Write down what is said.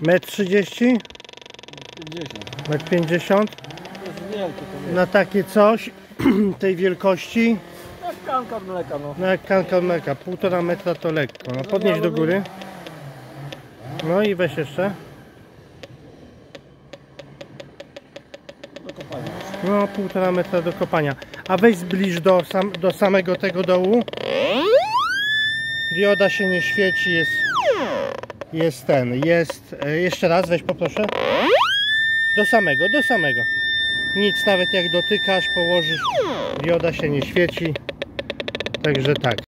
1,30 m? 50. 1,50 m? To jest wielkie to jest. Na takie coś tej wielkości. Jak kanka od mleka, no. No jak kanka od mleka, 1,5 metra to lekko. No podnieś do góry. No i weź jeszcze. Do kopania. No 1,5 metra do kopania. A weź zbliż do samego tego dołu. Dioda się nie świeci, jest jeszcze raz weź poproszę. Do samego. Nic, nawet jak dotykasz, położysz, dioda się nie świeci. Także tak.